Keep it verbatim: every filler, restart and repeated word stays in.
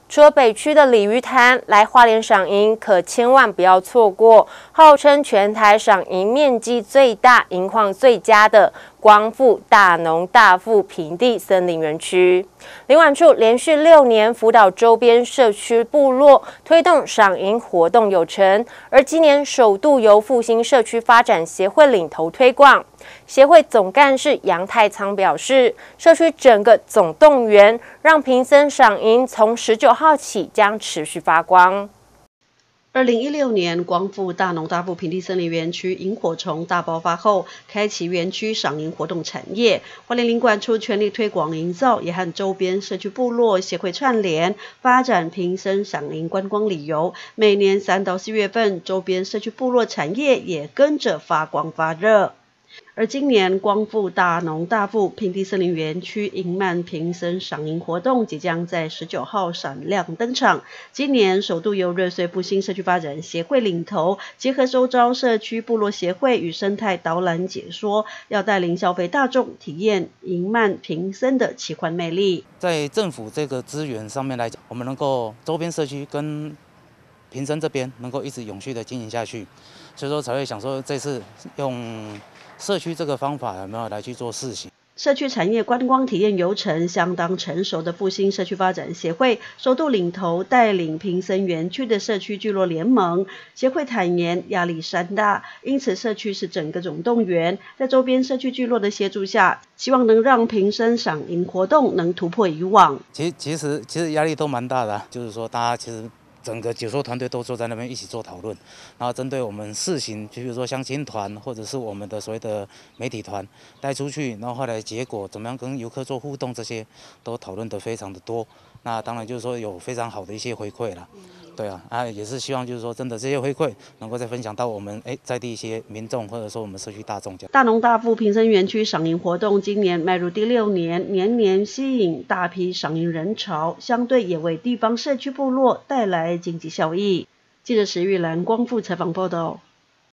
除了北区的鲤鱼潭，来花莲赏萤可千万不要错过，号称全台赏萤面积最大、萤况最佳的光复大农大富平地森林园区。林管处连续六年辅导周边社区部落推动赏萤活动有成，而今年首度由复兴社区发展协会领头推广。协会总干事杨太仓表示，社区整个总动员，让平森赏萤从十九号起将持续发光。 二零一六年，光复大农大富平地森林园区萤火虫大爆发后，开启园区赏萤活动产业。花莲林管处全力推广营造，也和周边社区部落协会串联，发展平森赏萤观光旅游。每年三到四月份，周边社区部落产业也跟着发光发热。而今年光复大农大富平地森林园区萤漫平森赏萤活动即将在十九号闪亮登场。今年首度由瑞穗复兴社区发展协会领头，结合周遭社区部落协会与生态导览解说，要带领消费大众体验萤漫平森的奇幻魅力。 在政府这个资源上面来讲，我们能够周边社区跟平森这边能够一直永续的经营下去，所以说才会想说这次用社区这个方法有没有来去做试行？ 社区产业观光体验游程相当成熟的复兴社区发展协会，首度领头带领平森园区的社区聚落联盟。协会坦言压力山大，因此社区是整个总动员，在周边社区聚落的协助下，希望能让平森赏萤活动能突破以往。 其其实其实压力都蛮大的、啊，就是说大家其实。整个解说团队都坐在那边一起做讨论，然后针对我们试行，就比如说相亲团或者是我们的所谓的媒体团带出去，然后后来结果怎么样跟游客做互动，这些都讨论得非常的多。那当然就是说有非常好的一些回馈啦，对啊，啊也是希望就是说真的这些回馈能够再分享到我们哎在地一些民众或者说我们社区大众。 大农大富平森园区赏萤活动今年迈入第六年，年年吸引大批赏萤人潮，相对也为地方社区部落带来经济效益。记者石玉兰光复采访报道。